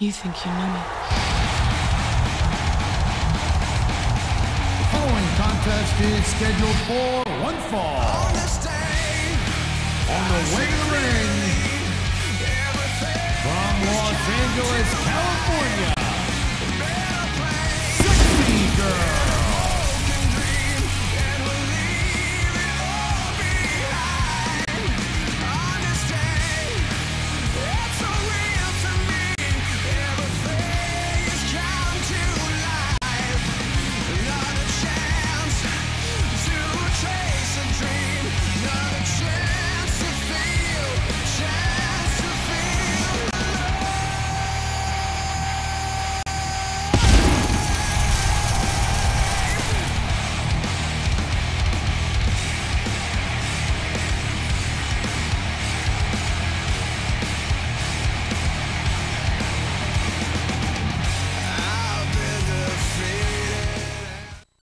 You think you know me. The following contest is scheduled for one fall. On the way to the ring, from Los Angeles, California,